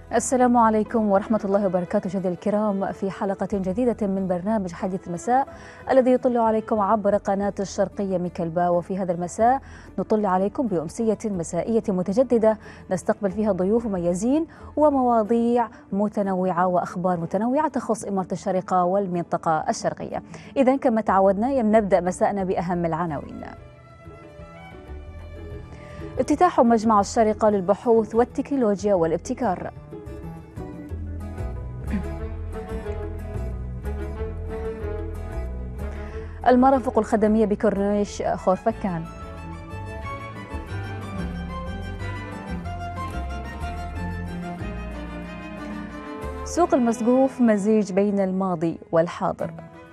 السلام عليكم ورحمة الله وبركاته. مشاهدينا الكرام، في حلقة جديدة من برنامج حديث المساء الذي يطل عليكم عبر قناة الشرقية ميكلبا. وفي هذا المساء نطل عليكم بأمسية مسائية متجددة نستقبل فيها ضيوف مميزين ومواضيع متنوعة وأخبار متنوعة تخص إمارة الشارقة والمنطقة الشرقية. إذا كما تعودنا نبدأ مساءنا بأهم العناوين. افتتاح مجمع الشارقة للبحوث والتكنولوجيا والابتكار. المرافق الخدمية بكورنيش خورفكان. سوق المسقوف مزيج بين الماضي والحاضر.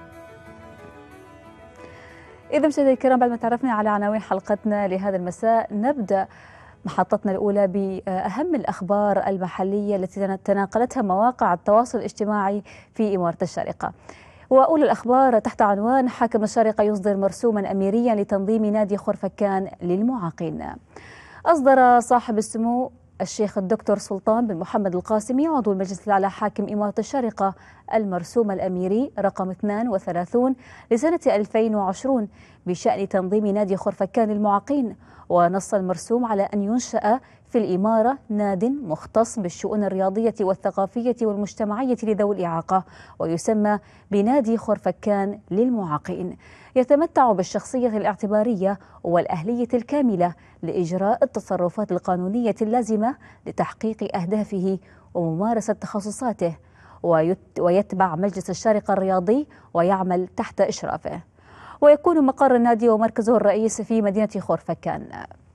إذا مشاهدينا الكرام، بعد ما تعرفنا على عناوين حلقتنا لهذا المساء، نبدأ محطتنا الأولى بأهم الأخبار المحلية التي تناقلتها مواقع التواصل الاجتماعي في إمارة الشارقة. وأولى الأخبار تحت عنوان: حاكم الشارقة يصدر مرسوما أميريا لتنظيم نادي خورفكان للمعاقين. أصدر صاحب السمو الشيخ الدكتور سلطان بن محمد القاسمي عضو المجلس الأعلى حاكم إمارة الشارقة المرسوم الأميري رقم 32 لسنة 2020 بشأن تنظيم نادي خورفكان للمعاقين. ونص المرسوم على أن ينشأ في الإمارة ناد مختص بالشؤون الرياضية والثقافية والمجتمعية لذوي الإعاقة، ويسمى بنادي خورفكان للمعاقين، يتمتع بالشخصية الاعتبارية والأهلية الكاملة لإجراء التصرفات القانونية اللازمة لتحقيق أهدافه وممارسة تخصصاته، ويتبع مجلس الشارقة الرياضي ويعمل تحت إشرافه. ويكون مقر النادي ومركزه الرئيس في مدينة خورفكان.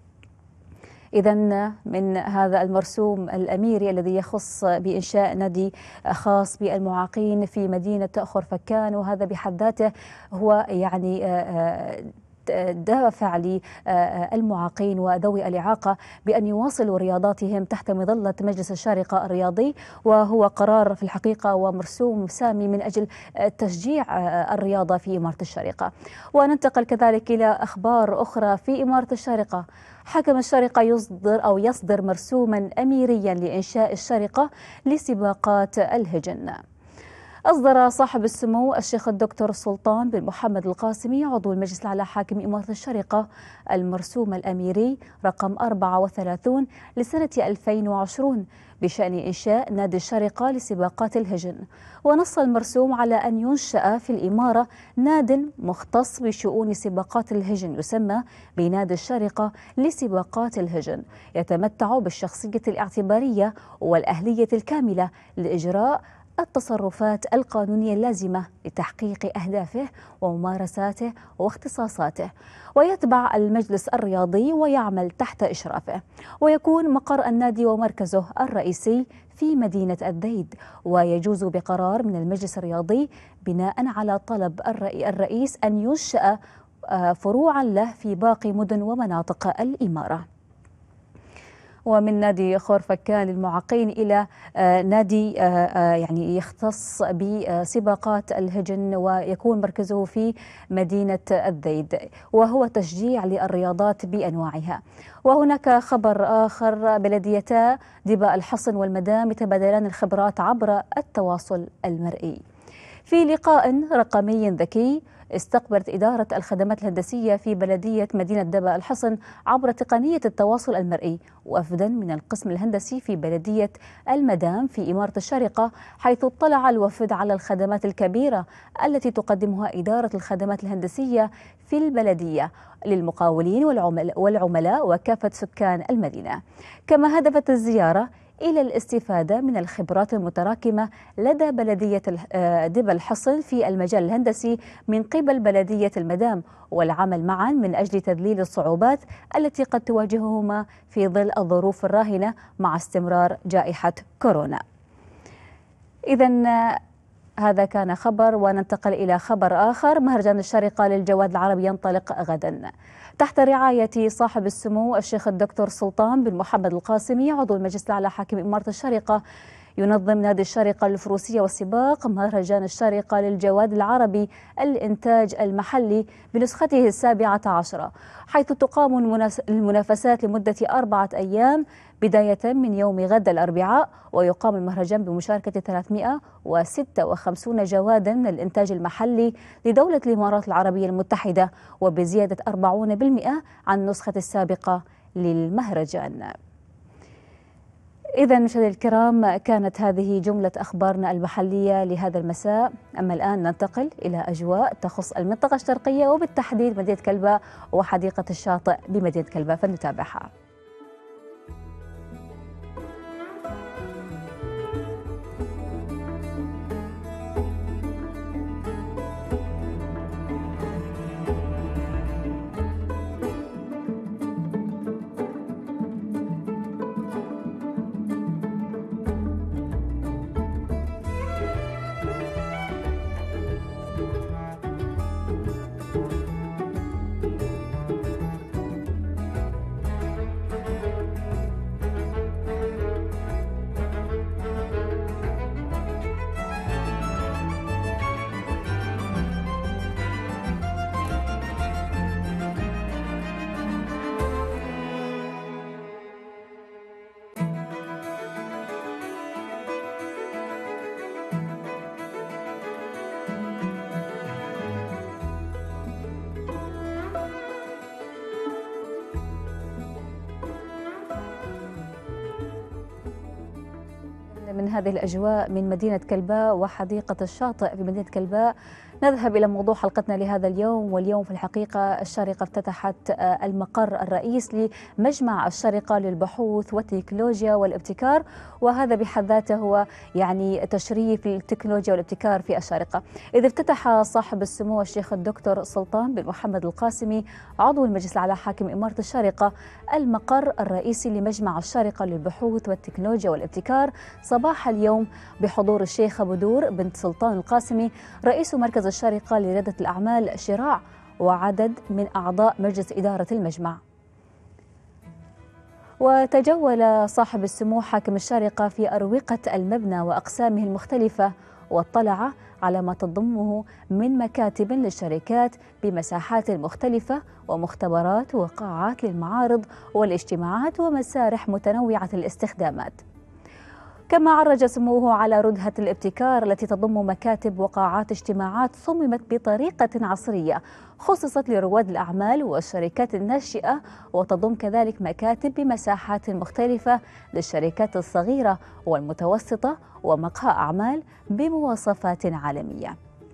إذن من هذا المرسوم الأميري الذي يخص بإنشاء نادي خاص بالمعاقين في مدينة خورفكان، وهذا بحد ذاته هو يعني دافع للمعاقين وذوي الإعاقة بأن يواصلوا رياضاتهم تحت مظلة مجلس الشارقة الرياضي، وهو قرار في الحقيقة ومرسوم سامي من أجل تشجيع الرياضة في إمارة الشارقة. وننتقل كذلك إلى أخبار أخرى في إمارة الشارقة. حكم الشارقة يصدر مرسوما أميريا لإنشاء الشارقة لسباقات الهجن. أصدر صاحب السمو الشيخ الدكتور سلطان بن محمد القاسمي عضو المجلس الأعلى حاكم إمارة الشارقة المرسوم الأميري رقم 34 لسنة 2020 بشأن إنشاء نادي الشارقة لسباقات الهجن. ونص المرسوم على أن ينشأ في الإمارة ناد مختص بشؤون سباقات الهجن يسمى بنادي الشارقة لسباقات الهجن، يتمتع بالشخصية الاعتبارية والأهلية الكاملة لإجراء التصرفات القانونية اللازمة لتحقيق أهدافه وممارساته واختصاصاته، ويتبع المجلس الرياضي ويعمل تحت إشرافه. ويكون مقر النادي ومركزه الرئيسي في مدينة الذيد، ويجوز بقرار من المجلس الرياضي بناء على طلب الرئيس أن ينشأ فروعا له في باقي مدن ومناطق الإمارة. ومن نادي خورفكان للمعاقين إلى نادي يعني يختص بسباقات الهجن، ويكون مركزه في مدينة الذيد، وهو تشجيع للرياضات بأنواعها. وهناك خبر آخر: بلديتا دبا الحصن والمدام يتبادلان الخبرات عبر التواصل المرئي. في لقاء رقمي ذكي استقبلت إدارة الخدمات الهندسية في بلدية مدينة دبا الحصن عبر تقنية التواصل المرئي وفدا من القسم الهندسي في بلدية المدام في إمارة الشارقة، حيث اطلع الوفد على الخدمات الكبيرة التي تقدمها إدارة الخدمات الهندسية في البلدية للمقاولين والعملاء وكافة سكان المدينة. كما هدفت الزيارة إلى الاستفادة من الخبرات المتراكمة لدى بلدية دبا الحصن في المجال الهندسي من قبل بلدية المدام، والعمل معا من أجل تذليل الصعوبات التي قد تواجههما في ظل الظروف الراهنة مع استمرار جائحة كورونا. إذن هذا كان خبر. وننتقل إلى خبر آخر: مهرجان الشارقة للجواد العربي ينطلق غدا تحت رعاية صاحب السمو الشيخ الدكتور سلطان بن محمد القاسمي عضو المجلس الأعلى حاكم إمارة الشارقة. ينظم نادي الشارقة للفروسية والسباق مهرجان الشارقة للجواد العربي الإنتاج المحلي بنسخته 17، حيث تقام المنافسات لمدة 4 أيام بداية من يوم غد الأربعاء، ويقام المهرجان بمشاركة 356 جوادا من الإنتاج المحلي لدولة الإمارات العربية المتحدة، وبزيادة 40% عن النسخة السابقة للمهرجان. إذا مشاهدينا الكرام، كانت هذه جملة أخبارنا المحلية لهذا المساء. أما الآن ننتقل إلى أجواء تخص المنطقة الشرقية وبالتحديد مدينة كلباء وحديقة الشاطئ بمدينة كلباء، فلنتابعها. من هذه الأجواء من مدينة كلباء وحديقة الشاطئ في مدينة كلباء نذهب إلى موضوع حلقتنا لهذا اليوم. واليوم في الحقيقة الشارقة افتتحت المقر الرئيس لمجمع الشارقة للبحوث والتكنولوجيا والابتكار، وهذا بحد ذاته هو يعني تشريف للتكنولوجيا والابتكار في الشارقة. إذ افتتح صاحب السمو الشيخ الدكتور سلطان بن محمد القاسمي عضو المجلس الأعلى حاكم إمارة الشارقة المقر الرئيسي لمجمع الشارقة للبحوث والتكنولوجيا والابتكار صباح اليوم بحضور الشيخة بدور بنت سلطان القاسمي رئيس مركز الشارقة لريادة الأعمال شراع وعدد من أعضاء مجلس إدارة المجمع. وتجول صاحب السمو حاكم الشارقة في أروقة المبنى وأقسامه المختلفة، واطلع على ما تضمه من مكاتب للشركات بمساحات مختلفة ومختبرات وقاعات للمعارض والاجتماعات ومسارح متنوعة الاستخدامات. كما عرج سموه على ردهة الابتكار التي تضم مكاتب وقاعات اجتماعات صممت بطريقة عصرية خصصت لرواد الأعمال والشركات الناشئة، وتضم كذلك مكاتب بمساحات مختلفة للشركات الصغيرة والمتوسطة ومقهى أعمال بمواصفات عالمية.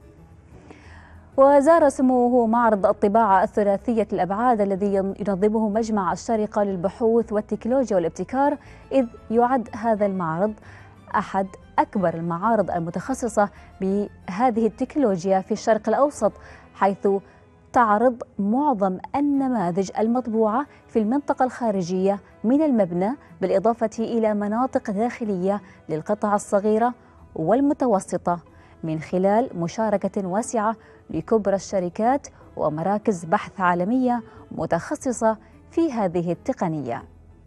وزار سموه معرض الطباعة الثلاثية الأبعاد الذي ينظمه مجمع الشارقة للبحوث والتكنولوجيا والابتكار، إذ يعد هذا المعرض أحد أكبر المعارض المتخصصة بهذه التكنولوجيا في الشرق الأوسط، حيث تعرض معظم النماذج المطبوعة في المنطقة الخارجية من المبنى، بالإضافة إلى مناطق داخلية للقطع الصغيرة والمتوسطة، من خلال مشاركة واسعة لكبرى الشركات ومراكز بحث عالمية متخصصة في هذه التقنية.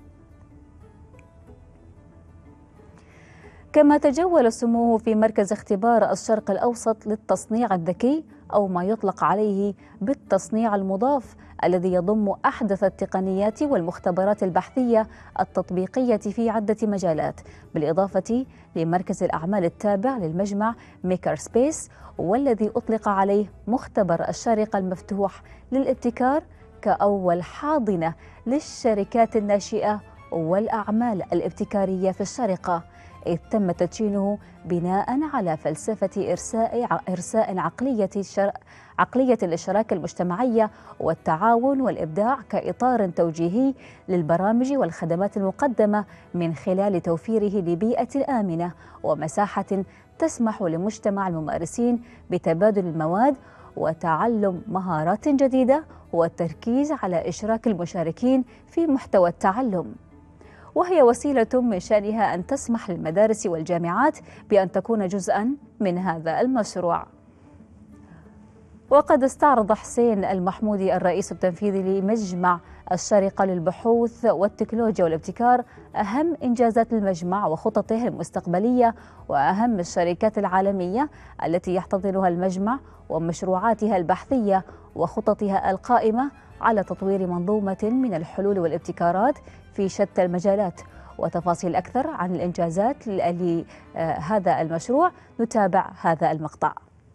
كما تجول سموه في مركز اختبار الشرق الأوسط للتصنيع الذكي، أو ما يطلق عليه بالتصنيع المضاف، الذي يضم أحدث التقنيات والمختبرات البحثية التطبيقية في عدة مجالات، بالإضافة لمركز الأعمال التابع للمجمع ميكر سبيس، والذي أطلق عليه مختبر الشارقة المفتوح للابتكار كأول حاضنة للشركات الناشئة والأعمال الابتكارية في الشارقة، إذ تم تدشينه بناء على فلسفة إرساء عقلية للشراكة المجتمعية والتعاون والإبداع كإطار توجيهي للبرامج والخدمات المقدمة، من خلال توفيره لبيئة آمنة ومساحة تسمح لمجتمع الممارسين بتبادل المواد وتعلم مهارات جديدة والتركيز على إشراك المشاركين في محتوى التعلم. وهي وسيلة من شأنها أن تسمح للمدارس والجامعات بأن تكون جزءاً من هذا المشروع. وقد استعرض حسين المحمودي الرئيس التنفيذي لمجمع الشارقة للبحوث والتكنولوجيا والابتكار أهم إنجازات المجمع وخططه المستقبلية وأهم الشركات العالمية التي يحتضنها المجمع ومشروعاتها البحثية وخططها القائمة على تطوير منظومة من الحلول والابتكارات في شتى المجالات. وتفاصيل أكثر عن الإنجازات لهذا المشروع نتابع هذا المقطع.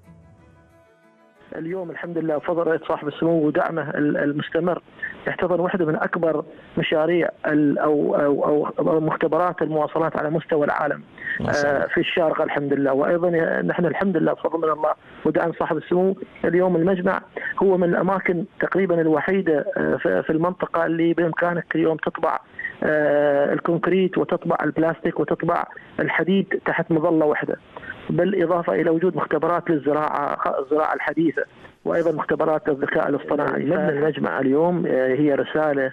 اليوم الحمد لله بفضل رئيس صاحب السمو ودعمه المستمر يحتضن واحدة من أكبر مشاريع أو مختبرات المواصلات على مستوى العالم في الشارقة الحمد لله. وأيضا نحن الحمد لله بفضل من الله ودعم صاحب السمو اليوم المجمع هو من الأماكن تقريبا الوحيدة في المنطقة اللي بإمكانك اليوم تطبع الكونكريت وتطبع البلاستيك وتطبع الحديد تحت مظلة واحدة، بالإضافة إلى وجود مختبرات الزراعة الحديثة وأيضا مختبرات الذكاء الاصطناعي. مبنى المجمع اليوم هي رسالة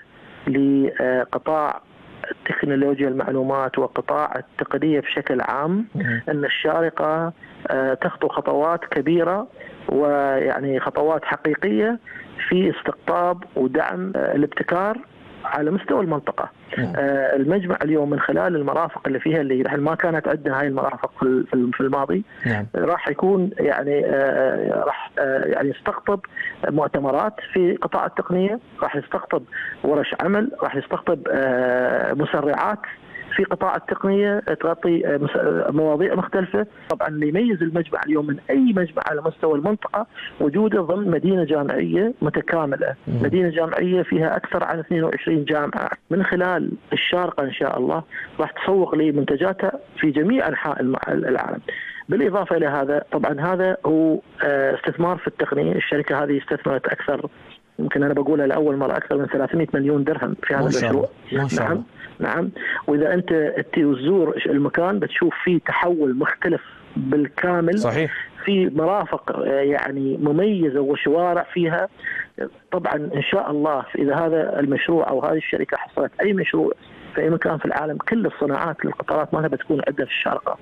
لقطاع تكنولوجيا المعلومات وقطاع التقنية بشكل عام أن الشارقة تخطو خطوات كبيرة ويعني خطوات حقيقية في استقطاب ودعم الابتكار على مستوى المنطقة. المجمع اليوم من خلال المرافق اللي فيها اللي ما كانت عندنا هاي المرافق في الماضي راح يكون يعني راح يعني يستقطب مؤتمرات في قطاع التقنية، راح يستقطب ورش عمل، راح يستقطب مسرعات في قطاع التقنية تغطي مواضيع مختلفة. طبعا اللي يميز المجمع اليوم من أي مجمع على مستوى المنطقة وجوده ضمن مدينة جامعية متكاملة، مدينة جامعية فيها أكثر عن 22 جامعة. من خلال الشارقة إن شاء الله راح تسوق لمنتجاتها في جميع أنحاء العالم. بالإضافة إلى هذا طبعا هذا هو استثمار في التقنية. الشركة هذه استثمرت أكثر، يمكن أنا بقولها لأول مرة، أكثر من 300 مليون درهم في هذا المشروع. نعم. وإذا أنت تزور المكان بتشوف فيه تحول مختلف بالكامل. صحيح. في مرافق يعني مميزة وشوارع فيها. طبعا إن شاء الله إذا هذا المشروع أو هذه الشركة حصلت أي مشروع في أي مكان في العالم كل الصناعات للقطارات مالها بتكون عندها في الشارقة.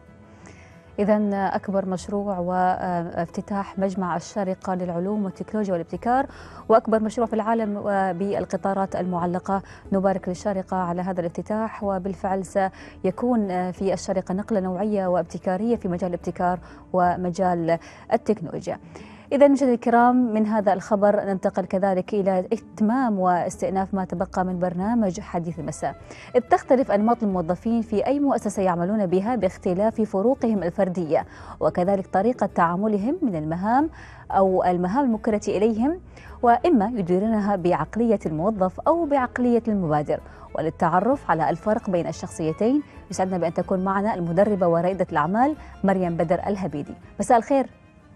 إذن أكبر مشروع وافتتاح مجمع الشارقة للعلوم والتكنولوجيا والابتكار وأكبر مشروع في العالم بالقطارات المعلقة. نبارك للشارقة على هذا الافتتاح، وبالفعل سيكون في الشارقة نقلة نوعية وابتكارية في مجال الابتكار ومجال التكنولوجيا. إذا مشاهدينا الكرام من هذا الخبر ننتقل كذلك إلى إتمام واستئناف ما تبقى من برنامج حديث المساء. إذ تختلف أنماط الموظفين في أي مؤسسة يعملون بها باختلاف فروقهم الفردية وكذلك طريقة تعاملهم من المهام أو المهام الموكلة إليهم، وإما يديرونها بعقلية الموظف أو بعقلية المبادر. وللتعرف على الفرق بين الشخصيتين يسعدنا بأن تكون معنا المدربة ورائدة الأعمال مريم بدر الهبيدي. مساء الخير.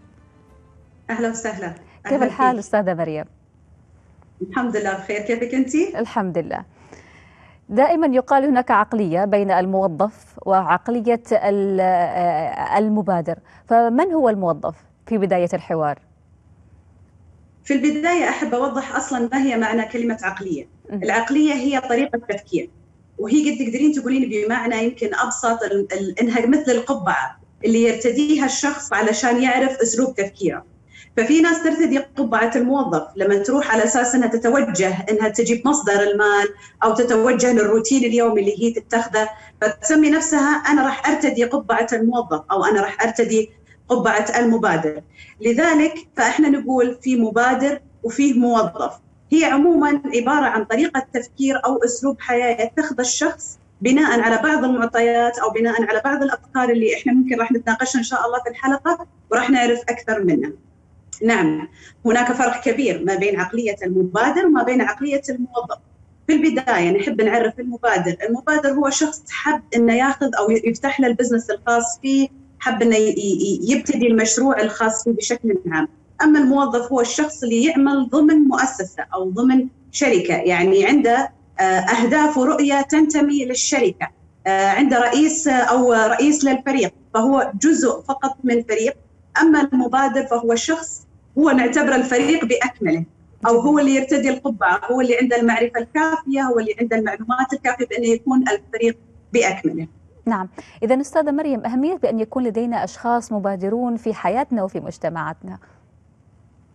أهلا وسهلا. كيف الحال أستاذة مريم؟ الحمد لله بخير، كيفك أنت؟ الحمد لله. دائما يقال هناك عقلية بين الموظف وعقلية المبادر، فمن هو الموظف في بداية الحوار؟ في البداية أحب أوضح أصلا ما هي معنى كلمة عقلية. العقلية هي طريقة تفكير، وهي قد تقدرين تقولين بمعنى يمكن أبسط إنها مثل القبعة اللي يرتديها الشخص علشان يعرف أسلوب تفكيره. ففي ناس ترتدي قبعة الموظف لما تروح على أساس أنها تتوجه أنها تجيب مصدر المال أو تتوجه للروتين اليومي اللي هي تتخذه، فتسمي نفسها أنا راح أرتدي قبعة الموظف أو أنا راح أرتدي قبعة المبادر. لذلك فإحنا نقول في مبادر وفيه موظف. هي عموما عبارة عن طريقة تفكير أو أسلوب حياة يتخذ الشخص بناء على بعض المعطيات أو بناء على بعض الأفكار اللي إحنا ممكن راح نتناقشها إن شاء الله في الحلقة وراح نعرف أكثر منها. نعم، هناك فرق كبير ما بين عقلية المبادر وما بين عقلية الموظف. في البداية نحب نعرف المبادر. المبادر هو شخص حب إنه ياخذ أو يفتح له البزنس الخاص فيه، حب إنه يبتدي المشروع الخاص فيه بشكل عام. أما الموظف هو الشخص اللي يعمل ضمن مؤسسة أو ضمن شركة، يعني عنده أهداف ورؤية تنتمي للشركة، عنده رئيس أو رئيس للفريق، فهو جزء فقط من فريق. أما المبادر فهو شخص هو نعتبر الفريق بأكمله، أو هو اللي يرتدي القبعة، هو اللي عنده المعرفة الكافية، هو اللي عنده المعلومات الكافية بأن يكون الفريق بأكمله. نعم، إذا أستاذة مريم أهمية بأن يكون لدينا أشخاص مبادرون في حياتنا وفي مجتمعاتنا.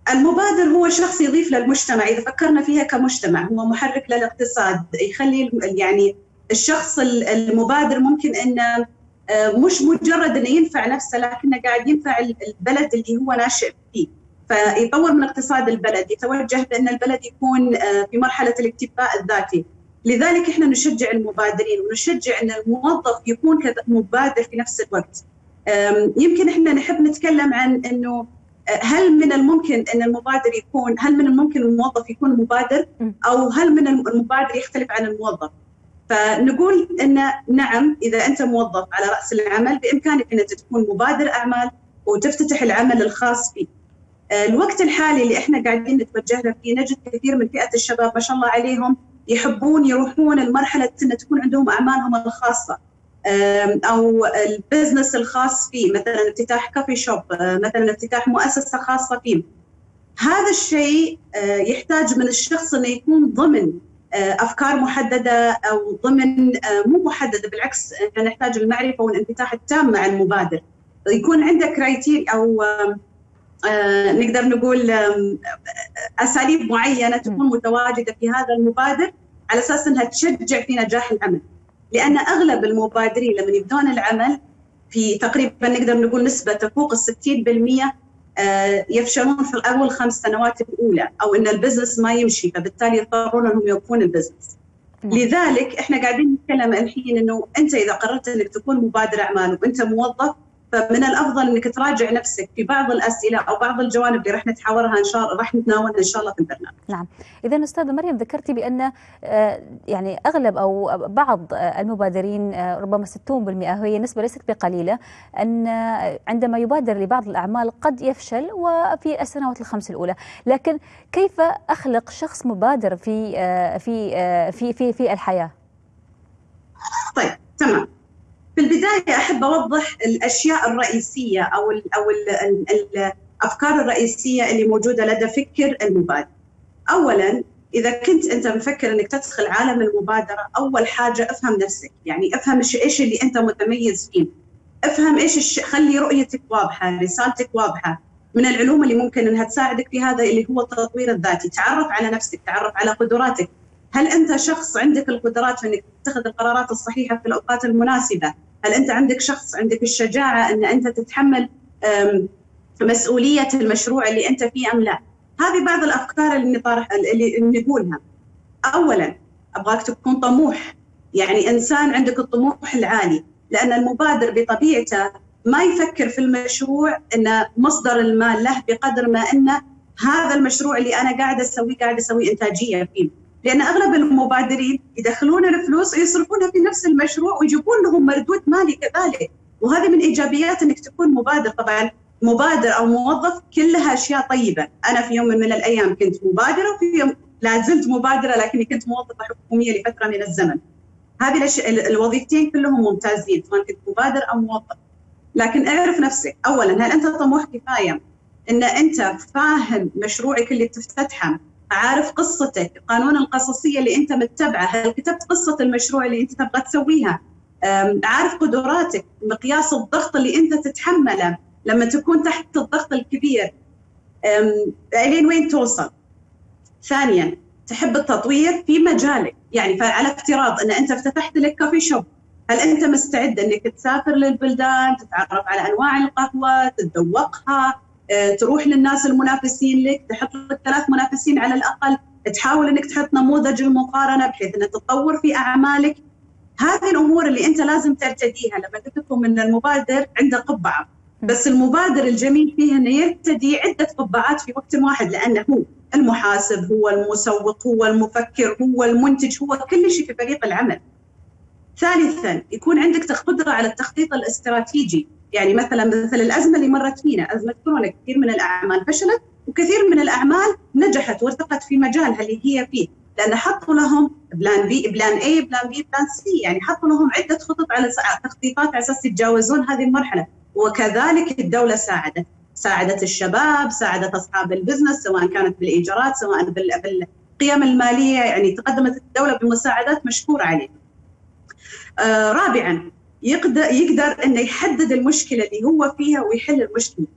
المبادر هو شخص يضيف للمجتمع، إذا فكرنا فيها كمجتمع هو محرك للاقتصاد، يخلي يعني الشخص المبادر ممكن أنه مش مجرد أنه ينفع نفسه، لكنه قاعد ينفع البلد اللي هو ناشئ فيه، فيطور من اقتصاد البلد، يتوجه بأن البلد يكون في مرحلة الاكتفاء الذاتي. لذلك إحنا نشجع المبادرين ونشجع أن الموظف يكون مبادر في نفس الوقت. يمكن إحنا نحب نتكلم عن أنه هل من الممكن أن المبادر يكون، هل من الممكن الموظف يكون مبادر، أو هل من المبادر يختلف عن الموظف؟ فنقول أن نعم، إذا أنت موظف على رأس العمل بإمكانك أن تكون مبادر أعمال وتفتتح العمل الخاص فيه. الوقت الحالي اللي إحنا قاعدين نتوجه له فيه نجد كثير من فئة الشباب ما شاء الله عليهم يحبون يروحون المرحلة أن تكون عندهم أعمالهم الخاصة أو البزنس الخاص فيه، مثلا افتتاح كافي شوب، مثلا افتتاح مؤسسة خاصة فيه. هذا الشيء يحتاج من الشخص أنه يكون ضمن أفكار محددة أو ضمن مو محددة، بالعكس احنا نحتاج المعرفة والانفتاح التام مع المبادر، يكون عندك كرايتيريا أو نقدر نقول أساليب معينة تكون متواجدة في هذا المبادر على أساس أنها تشجع في نجاح العمل. لأن أغلب المبادرين لما يبدون العمل في تقريبا نقدر نقول نسبة تفوق 60% يفشلون في أول 5 سنوات الأولى، أو أن البزنس ما يمشي، فبالتالي يضطرون أنهم يوقفون البزنس. لذلك إحنا قاعدين نتكلم الحين أنه أنت إذا قررت أنك تكون مبادر أعمال وأنت موظف، فمن الأفضل أنك تراجع نفسك في بعض الأسئلة أو بعض الجوانب اللي راح نتحاورها إن شاء الله، راح نتناولها إن شاء الله في البرنامج. نعم. إذا أستاذة مريم ذكرتي بأن يعني أغلب أو بعض المبادرين ربما 60% هي نسبة ليست بقليلة، أن عندما يبادر لبعض الأعمال قد يفشل وفي السنوات ال5 الأولى، لكن كيف أخلق شخص مبادر في في في في في الحياة؟ طيب تمام. في البداية أحب أوضح الأشياء الرئيسية أو الأفكار الرئيسية اللي موجودة لدى فكر المبادر. أولاً، إذا كنت أنت مفكر أنك تدخل عالم المبادرة، أول حاجة أفهم نفسك، يعني أفهم إيش اللي أنت متميز فيه، أفهم خلي رؤيتك واضحة، رسالتك واضحة. من العلوم اللي ممكن أنها تساعدك في هذا اللي هو التطوير الذاتي، تعرف على نفسك، تعرف على قدراتك. هل أنت شخص عندك القدرات في أنك تتخذ القرارات الصحيحة في الأوقات المناسبة؟ هل أنت عندك شخص عندك الشجاعة أن أنت تتحمل مسؤولية المشروع اللي أنت فيه أم لا؟ هذه بعض الأفكار اللي نقولها. أولاً، أبغاك تكون طموح، يعني إنسان عندك الطموح العالي، لأن المبادر بطبيعته ما يفكر في المشروع أن مصدر المال له بقدر ما أن هذا المشروع اللي أنا قاعد أسوي إنتاجية فيه. لأن أغلب المبادرين يدخلون الفلوس ويصرفونها في نفس المشروع ويجيبون لهم مردود مالي كذلك، وهذه من إيجابيات أنك تكون مبادر. طبعاً مبادر أو موظف كلها أشياء طيبة. أنا في يوم من الأيام كنت مبادرة، وفي يوم لا زلت مبادرة، لكني كنت موظفة حكومية لفترة من الزمن. هذه الوظيفتين كلهم ممتازين سواء كنت مبادر أو موظف. لكن اعرف نفسك أولاً، هل أنت طموح كفاية أن أنت فاهم مشروعك اللي بتفتتحه، عارف قصتك، قانون القصصية اللي أنت متبعه، هل كتبت قصة المشروع اللي أنت تبغى تسويها، عارف قدراتك، مقياس الضغط اللي أنت تتحمله لما تكون تحت الضغط الكبير، إلين وين توصل. ثانياً، تحب التطوير في مجالك، يعني على افتراض أن أنت فتحت لك كافي شوب، هل أنت مستعد أنك تسافر للبلدان، تتعرف على أنواع القهوة، تتذوقها، تروح للناس المنافسين لك، تحط لك 3 منافسين على الأقل، تحاول أنك تحط نموذج المقارنة بحيث أن تتطور في أعمالك. هذه الأمور اللي أنت لازم ترتديها. لما تكون من المبادر عنده قبعة، بس المبادر الجميل فيه أنه يرتدي عدة قبعات في وقت واحد، لأنه هو المحاسب، هو المسوق، هو المفكر، هو المنتج، هو كل شيء في فريق العمل. ثالثاً، يكون عندك قدرة على التخطيط الاستراتيجي. يعني مثل الأزمة اللي مرت فينا، أزمة كورونا، كثير من الأعمال فشلت وكثير من الأعمال نجحت وارتقت في مجالها اللي هي فيه، لأن حطوا لهم بلان بي، بلان A، بلان B، بلان C، يعني حطوا لهم عدة خطط على تخطيطات على أساس يتجاوزون هذه المرحلة. وكذلك الدولة ساعدت الشباب، ساعدت أصحاب البزنس، سواء كانت بالإيجارات، سواء بالقيم المالية، يعني تقدمت الدولة بمساعدات مشكورة عليها. رابعاً، يقدر أنه يحدد المشكلة اللي هو فيها ويحل المشكلة.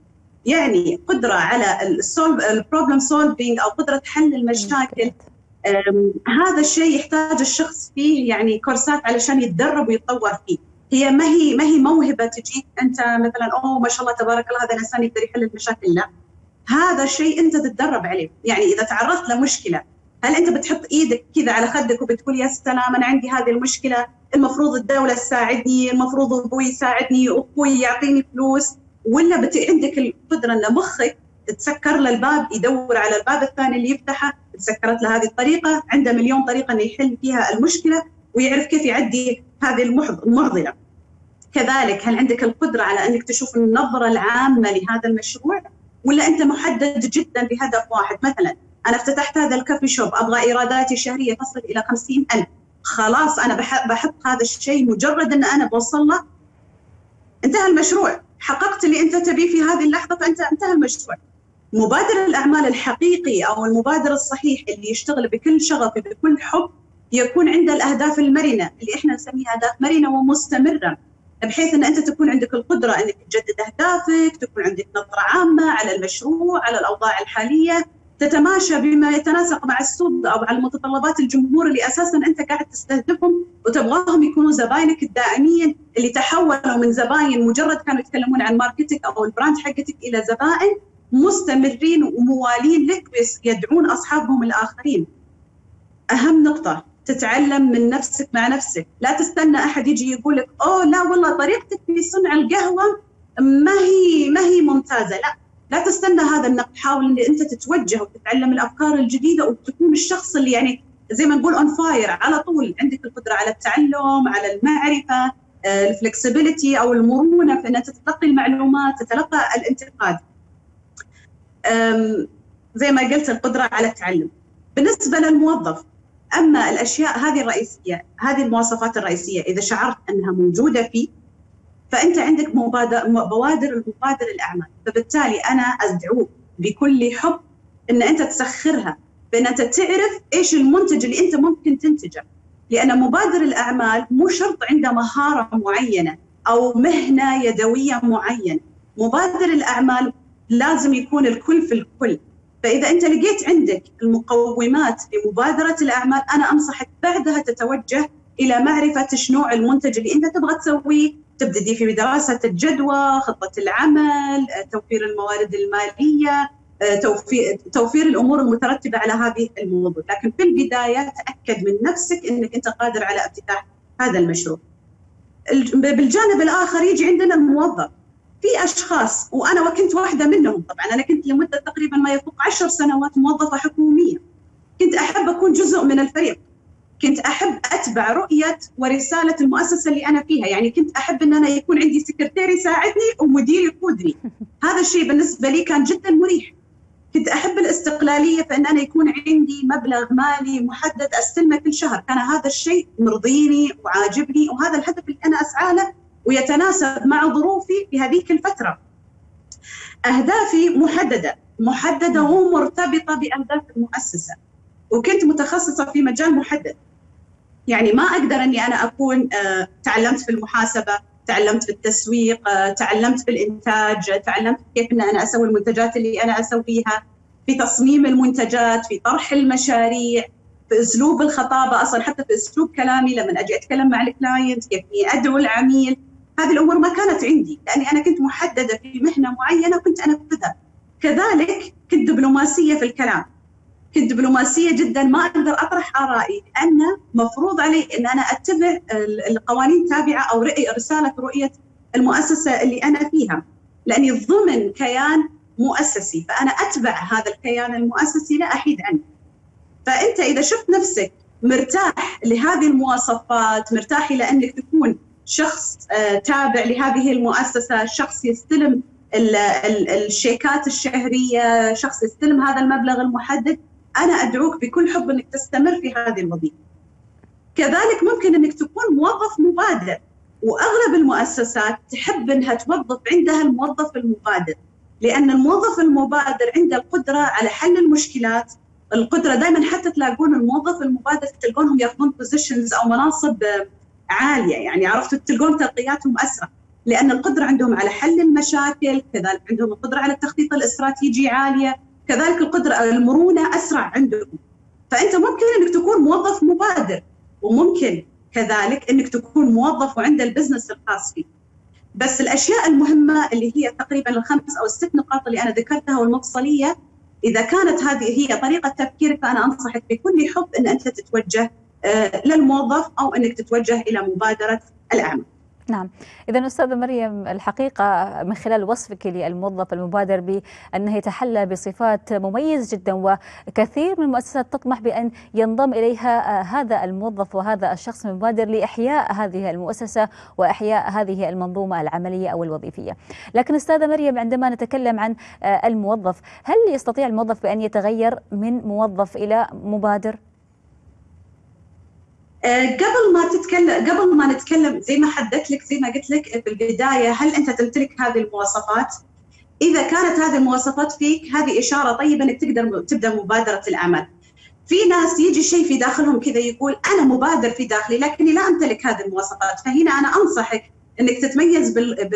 يعني قدرة على البروبلم سولفينج أو قدرة حل المشاكل. هذا الشيء يحتاج الشخص فيه يعني كورسات علشان يتدرب ويتطور فيه. هي ما هي موهبة تجيك أنت مثلا ما شاء الله تبارك الله هذا الإنسان يقدر يحل المشاكل، لا، هذا شيء أنت تتدرب عليه. يعني إذا تعرضت لمشكلة، هل أنت بتحط إيدك كذا على خدك وبتقول يا سلام أنا عندي هذه المشكلة، المفروض الدولة تساعدني، المفروض أبوي يساعدني، أخوي يعطيني فلوس، ولا عندك القدرة أن مخك تسكر له الباب، يدور على الباب الثاني اللي يفتحه، تسكرت له هذه الطريقة، عنده مليون طريقة أن يحل فيها المشكلة ويعرف كيف يعدي هذه المعضلة. كذلك هل عندك القدرة على أنك تشوف النظرة العامة لهذا المشروع، ولا أنت محدد جدا بهدف واحد؟ مثلا أنا افتتحت هذا الكافي شوب، أبغى إيراداتي الشهرية تصل إلى 50,000، خلاص أنا بحط هذا الشيء، مجرد أن أنا بوصل له انتهى المشروع، حققت اللي أنت تبيه في هذه اللحظة، فأنت انتهى المشروع. مبادر الأعمال الحقيقي أو المبادر الصحيح اللي يشتغل بكل شغف بكل حب يكون عنده الأهداف المرنة اللي إحنا نسميها أهداف مرنة ومستمرة، بحيث أن أنت تكون عندك القدرة أنك تجدد أهدافك، تكون عندك نظرة عامة على المشروع، على الأوضاع الحالية، تتماشى بما يتناسق مع السوق أو على متطلبات الجمهور اللي أساساً أنت قاعد تستهدفهم وتبغاهم يكونوا زباينك الدائمين اللي تحولوا من زباين مجرد كانوا يتكلمون عن ماركتك أو البراند حقتك إلى زبائن مستمرين وموالين لك يدعون أصحابهم الآخرين. أهم نقطة، تتعلم من نفسك مع نفسك، لا تستنى أحد يجي يقول لك لا والله طريقتك في صنع القهوة ما هي ممتازة، لا تستنى هذا النقد، حاول ان انت تتوجه وتتعلم الافكار الجديده وتكون الشخص اللي يعني زي ما نقول اون فاير على طول، عندك القدره على التعلم، على المعرفه، الفلكسبيليتي او المرونه في ان انت تتلقي المعلومات، تتلقى الانتقاد. زي ما قلت القدره على التعلم. بالنسبه للموظف، اما الاشياء هذه الرئيسيه، هذه المواصفات الرئيسيه اذا شعرت انها موجوده فيه، فأنت عندك بوادر الأعمال، فبالتالي أنا أدعوك بكل حب أن أنت تسخرها، بأن أنت تعرف إيش المنتج اللي أنت ممكن تنتجه، لأن مبادر الأعمال مو شرط عنده مهارة معينة أو مهنة يدوية معينة، مبادر الأعمال لازم يكون الكل في الكل. فإذا أنت لقيت عندك المقومات لمبادرة الأعمال، أنا أنصحك بعدها تتوجه إلى معرفة نوع المنتج اللي أنت تبغى تسويه، تبتدي في دراسة الجدوى، خطة العمل، توفير الموارد المالية، توفير الأمور المترتبة على هذه الموضوع. لكن في البداية تأكد من نفسك أنك أنت قادر على افتتاح هذا المشروع. بالجانب الآخر يجي عندنا الموظف. في أشخاص وأنا كنت واحدة منهم، طبعا أنا كنت لمدة تقريبا ما يفوق 10 سنوات موظفة حكومية، كنت أحب أكون جزء من الفريق، كنت أحب أتبع رؤية ورسالة المؤسسة اللي أنا فيها، يعني كنت أحب أن أنا يكون عندي سكرتير يساعدني ومدير يقودني. هذا الشيء بالنسبة لي كان جدا مريح. كنت أحب الاستقلالية، فإن أنا يكون عندي مبلغ مالي محدد أستلمه كل شهر، كان هذا الشيء مرضيني وعاجبني، وهذا الهدف اللي أنا أسعى له ويتناسب مع ظروفي في هذيك الفترة. أهدافي محددة ومرتبطة بأهداف المؤسسة، وكنت متخصصة في مجال محدد. يعني ما أقدر أني أنا أكون تعلمت في المحاسبة، تعلمت في التسويق، تعلمت في الإنتاج، تعلمت كيف أن أنا أسوي المنتجات اللي أنا أسويها، في تصميم المنتجات، في طرح المشاريع، في أسلوب الخطابة، أصلا حتى في أسلوب كلامي لما أجي أتكلم مع الكلاينت، كيف أدعو العميل. هذه الأمور ما كانت عندي، لأني أنا كنت محددة في مهنة معينة وكنت أنفذها. كذلك كنت دبلوماسية في الكلام، كنت دبلوماسية جدا، ما أقدر أطرح آرائي لأن مفروض علي أن أنا أتبع القوانين التابعة أو رؤية المؤسسة اللي أنا فيها، لأني ضمن كيان مؤسسي، فأنا أتبع هذا الكيان المؤسسي لا أحيد عنه. فأنت إذا شفت نفسك مرتاح لهذه المواصفات، مرتاح إلى أنك تكون شخص تابع لهذه المؤسسة، شخص يستلم الشيكات الشهرية، شخص يستلم هذا المبلغ المحدد، أنا أدعوك بكل حب أنك تستمر في هذه الوظيفة. كذلك ممكن أنك تكون موظف مبادر، وأغلب المؤسسات تحب أنها توظف عندها الموظف المبادر، لأن الموظف المبادر عنده القدرة على حل المشكلات، القدرة دائما حتى تلاقون الموظف المبادر تلقونهم ياخذون بوزيشنز أو مناصب عالية، يعني عرفتوا تلقون ترقياتهم أسرع، لأن القدرة عندهم على حل المشاكل، كذلك عندهم القدرة على التخطيط الاستراتيجي عالية، كذلك القدرة على المرونة أسرع عندهم. فأنت ممكن أنك تكون موظف مبادر، وممكن كذلك أنك تكون موظف وعند البزنس الخاص فيك. بس الأشياء المهمة اللي هي تقريبا الخمس أو الست نقاط اللي أنا ذكرتها والمفصلية، إذا كانت هذه هي طريقة تفكيرك فأنا أنصحك بكل حب أن أنت تتوجه للموظف أو أنك تتوجه إلى مبادرة الأعمال. نعم، إذا أستاذة مريم الحقيقة من خلال وصفك للموظف المبادر بأنه يتحلى بصفات مميزة جدا، وكثير من المؤسسات تطمح بأن ينضم إليها هذا الموظف وهذا الشخص المبادر لإحياء هذه المؤسسة وإحياء هذه المنظومة العملية أو الوظيفية. لكن أستاذة مريم، عندما نتكلم عن الموظف، هل يستطيع الموظف بأن يتغير من موظف إلى مبادر؟ قبل ما نتكلم زي ما حددت لك، زي ما قلت لك في البداية، هل أنت تمتلك هذه المواصفات؟ إذا كانت هذه المواصفات فيك، هذه إشارة طيبة أنك تقدر تبدأ مبادرة الأعمال. في ناس يجي شيء في داخلهم كذا يقول أنا مبادر في داخلي لكني لا أمتلك هذه المواصفات، فهنا أنا أنصحك أنك تتميز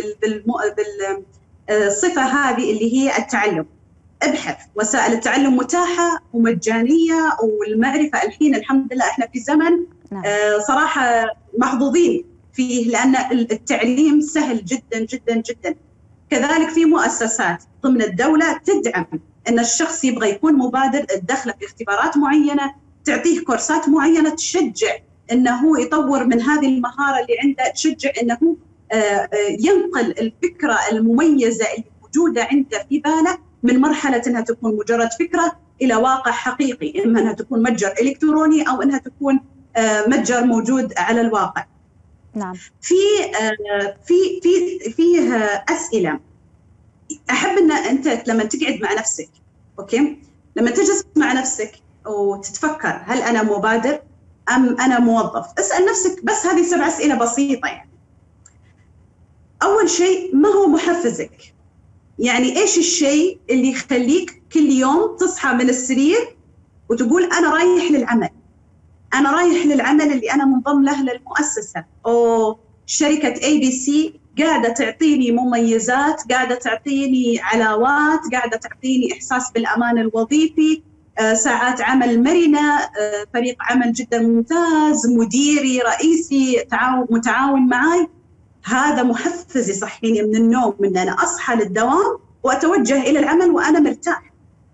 بالصفة هذه اللي هي التعلم. ابحث، وسائل التعلم متاحة ومجانية، والمعرفة الحين الحمد لله احنا في زمن صراحة محظوظين فيه، لأن التعليم سهل جدا جدا جدا. كذلك في مؤسسات ضمن الدولة تدعم أن الشخص يبغى يكون مبادر، تدخله في اختبارات معينة، تعطيه كورسات معينة، تشجع أنه يطور من هذه المهارة اللي عنده، تشجع أنه ينقل الفكرة المميزة اللي موجودة عنده في باله من مرحلة أنها تكون مجرد فكرة إلى واقع حقيقي، إما أنها تكون متجر إلكتروني أو أنها تكون متجر موجود على الواقع. نعم. فيه أسئلة أحب أن أنت لما تقعد مع نفسك، أوكي، لما تجلس مع نفسك وتتفكر هل أنا مبادر أم أنا موظف، اسأل نفسك بس هذه 7 أسئلة بسيطة. يعني أول شيء، ما هو محفزك؟ يعني إيش الشيء اللي يخليك كل يوم تصحى من السرير وتقول أنا رايح للعمل، أنا رايح للعمل اللي أنا منضم له للمؤسسة، أو شركة ABC قاعدة تعطيني مميزات، قاعدة تعطيني علاوات، قاعدة تعطيني إحساس بالأمان الوظيفي، ساعات عمل مرنة، فريق عمل جدا ممتاز، مديري رئيسي متعاون معي. هذا محفز يصحيني من النوم، من أنا أصحى للدوام وأتوجه إلى العمل وأنا مرتاح.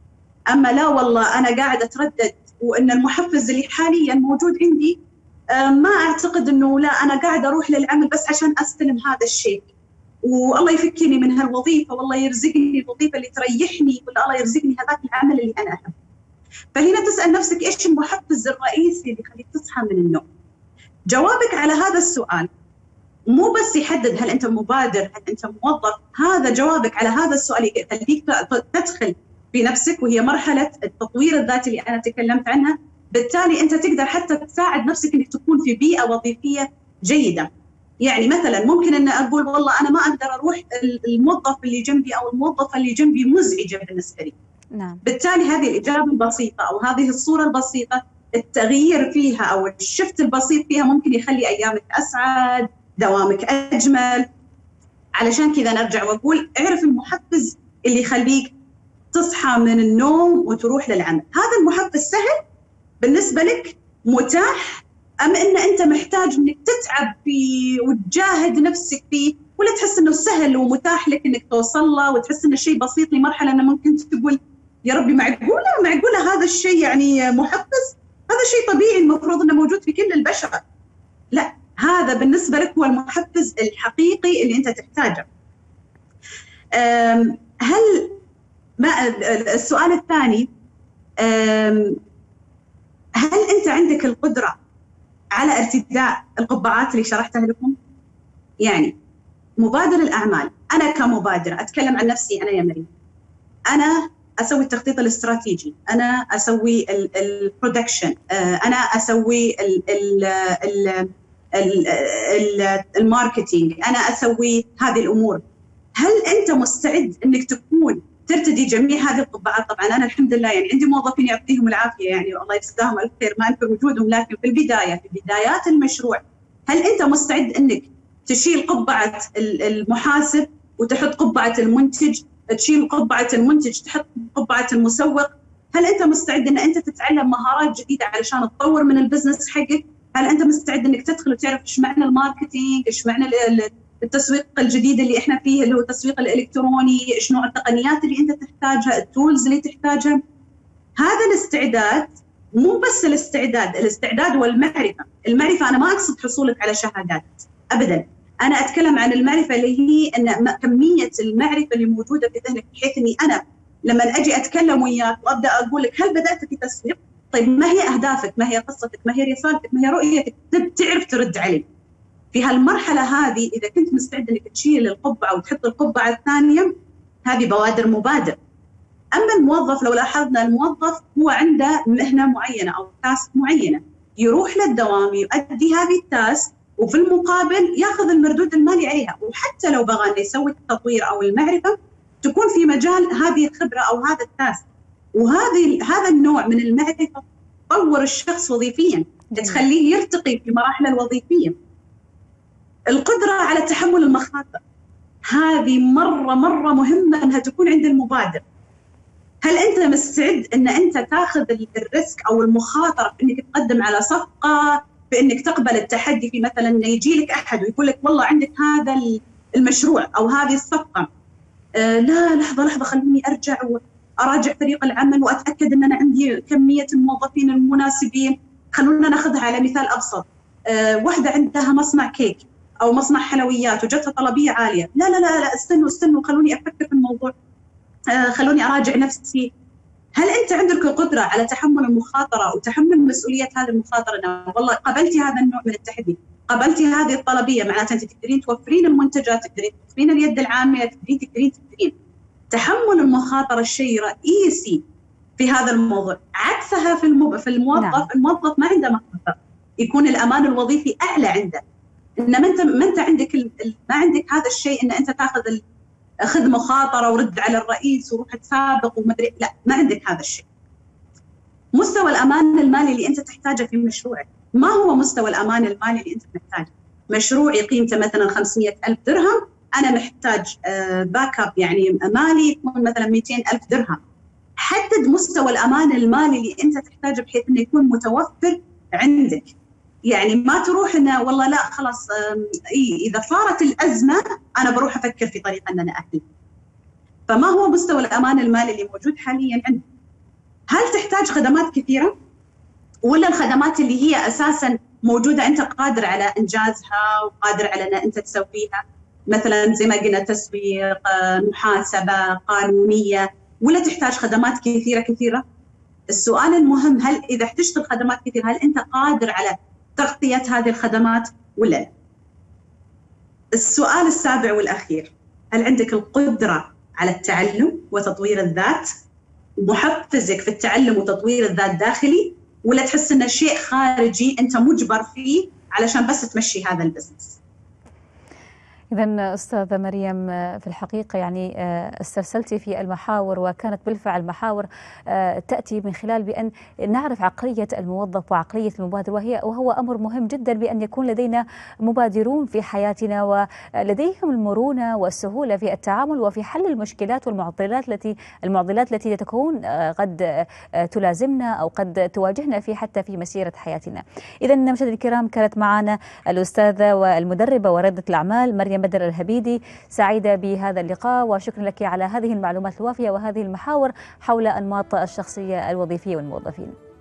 أما لا والله أنا قاعدة أتردد وأن المحفز اللي حاليا موجود عندي ما أعتقد أنه لا، أنا قاعدة أروح للعمل بس عشان أستلم هذا الشيء، والله يفكني من هالوظيفة، والله يرزقني الوظيفة اللي تريحني، ولا الله يرزقني هذاك العمل اللي أنا أحبه. فهنا تسأل نفسك إيش المحفز الرئيسي اللي يخليك تصحى من النوم. جوابك على هذا السؤال مو بس يحدد هل أنت مبادر هل أنت موظف، هذا جوابك على هذا السؤال يخليك تدخل في نفسك، وهي مرحلة التطوير الذاتي اللي أنا تكلمت عنها. بالتالي أنت تقدر حتى تساعد نفسك أنك تكون في بيئة وظيفية جيدة. يعني مثلا ممكن أن أقول والله أنا ما أقدر أروح، الموظف اللي جنبي أو الموظفة اللي جنبي مزعجة بالنسبة لي. نعم. بالتالي هذه الإجابة البسيطة أو هذه الصورة البسيطة، التغيير فيها أو الشفت البسيط فيها ممكن يخلي أيامك أسعد، دوامك أجمل. علشان كذا نرجع وأقول اعرف المحفز اللي يخليك تصحى من النوم وتروح للعمل. هذا المحفز سهل بالنسبة لك، متاح، أم إن أنت محتاج إنك تتعب فيه وتجاهد نفسك فيه، ولا تحس إنه سهل ومتاح لك إنك توصل له وتحس إنه شيء بسيط لمرحلة أنه ممكن تقول يا ربي معقولة هذا الشيء يعني محفز؟ هذا شيء طبيعي المفروض إنه موجود في كل البشر. لا، هذا بالنسبة لك هو المحفز الحقيقي اللي أنت تحتاجه. السؤال الثاني، هل أنت عندك القدرة على ارتداء القبعات اللي شرحتها لكم؟ يعني مبادر الأعمال، أنا كمبادرة أتكلم عن نفسي أنا يا مريم، أنا أسوي التخطيط الاستراتيجي، أنا أسوي البرودكشن، أنا أسوي الماركتينج، أنا أسوي هذه الأمور. هل أنت مستعد أنك تكون ترتدي جميع هذه القبعات؟ طبعا أنا الحمد لله يعني عندي موظفين يعطيهم العافية، يعني الله يجزاهم الخير ما أنكر وجودهم، لكن في البداية، في بدايات المشروع، هل أنت مستعد أنك تشيل قبعة المحاسب وتحط قبعة المنتج، تشيل قبعة المنتج تحط قبعة المسوق. هل أنت مستعد أن أنت تتعلم مهارات جديدة علشان تطور من البزنس حقك؟ هل أنت مستعد أنك تدخل وتعرف إيش معنى الماركتينج، إيش معنى التسويق الجديد اللي إحنا فيه اللي هو التسويق الإلكتروني، إيش نوع التقنيات اللي أنت تحتاجها، التولز اللي تحتاجها؟ هذا الاستعداد، مو بس الاستعداد والمعرفة. المعرفة أنا ما أقصد حصولك على شهادات أبداً، أنا أتكلم عن المعرفة اللي هي أن كمية المعرفة اللي موجودة في ذهنك، بحيث أني أنا لما أجي أتكلم وياك وأبدأ أقول لك هل بدأت في تسويق؟ طيب ما هي أهدافك؟ ما هي قصتك؟ ما هي رسالتك؟ ما هي رؤيتك؟ تعرف ترد علي. في هالمرحلة هذه إذا كنت مستعد أنك تشيل القبعة وتحط القبعة الثانية، هذه بوادر مبادر. أما الموظف، لو لاحظنا الموظف هو عنده مهنة معينة أو تاسك معينة، يروح للدوام يؤدي هذه التاسك وفي المقابل ياخذ المردود المالي عليها. وحتى لو بغى انه يسوي التطوير او المعرفه تكون في مجال هذه الخبره او هذا التاسك، هذا النوع من المعرفه تطور الشخص وظيفيا، تخليه يرتقي في مراحله الوظيفيه. القدره على تحمل المخاطر، هذه مره مهمه انها تكون عند المبادر. هل انت مستعد ان انت تاخذ الريسك او المخاطره في انك تقدم على صفقه، بانك تقبل التحدي في مثلا انه يجي لك احد ويقول لك والله عندك هذا المشروع او هذه الصفقه، لا لحظه خلوني ارجع واراجع فريق العمل واتاكد ان انا عندي كميه الموظفين المناسبين. خلونا ناخذها على مثال ابسط، واحده عندها مصنع كيك او مصنع حلويات وجتها طلبيه عاليه، لا استنوا خلوني افكر في الموضوع، خلوني اراجع نفسي. هل أنت عندك القدرة على تحمل المخاطرة وتحمل مسؤولية هذه المخاطرة؟ أنه والله قبلتي هذا النوع من التحدي، قبلتي هذه الطلبية، معناته أنت تقدرين توفرين المنتجات، تقدرين توفرين اليد العاملة، تقدرين. تحمل المخاطرة شيء رئيسي في هذا الموضوع. عكسها في الموظف، نعم. الموظف ما عنده مخاطرة، يكون الأمان الوظيفي أعلى عنده. إنما أنت ما عندك هذا الشيء، إن أنت خذ مخاطرة ورد على الرئيس وروح تسابق ومدري، لا ما عندك هذا الشيء. مستوى الأمان المالي اللي أنت تحتاجه في مشروعك، ما هو مستوى الأمان المالي اللي أنت محتاجه؟ مشروعي قيمته مثلا 500,000 درهم، أنا محتاج باك اب يعني مالي يكون مثلا 200,000 درهم. حدد مستوى الأمان المالي اللي أنت تحتاجه بحيث أنه يكون متوفر عندك. يعني ما تروح انه والله لا خلاص اذا صارت الازمه انا بروح افكر في طريقه ان انا اهلي. فما هو مستوى الامان المالي اللي موجود حاليا عندك؟ هل تحتاج خدمات كثيره؟ ولا الخدمات اللي هي اساسا موجوده انت قادر على انجازها وقادر على ان انت تسويها؟ مثلا زي ما قلنا تسويق، محاسبه، قانونيه، ولا تحتاج خدمات كثيره؟ السؤال المهم، هل اذا احتجت الخدمات كثيره هل انت قادر على تغطية هذه الخدمات ولا لا؟ السؤال السابع والأخير، هل عندك القدرة على التعلم وتطوير الذات؟ محفزك في التعلم وتطوير الذات داخلي، ولا تحس إنه شيء خارجي أنت مجبر فيه علشان بس تمشي هذا البزنس؟ إذا أستاذة مريم، في الحقيقة يعني استرسلتي في المحاور، وكانت بالفعل محاور تأتي من خلال بأن نعرف عقلية الموظف وعقلية المبادر، وهو أمر مهم جدا بأن يكون لدينا مبادرون في حياتنا ولديهم المرونة والسهولة في التعامل وفي حل المشكلات والمعضلات التي تكون قد تلازمنا أو قد تواجهنا حتى في مسيرة حياتنا. إذا مشاهدينا الكرام، كانت معنا الأستاذة والمدربة وريادة الأعمال مريم بدر الهبيدي. سعيدة بهذا اللقاء وشكرا لك على هذه المعلومات الوافية وهذه المحاور حول أنماط الشخصية الوظيفية والموظفين.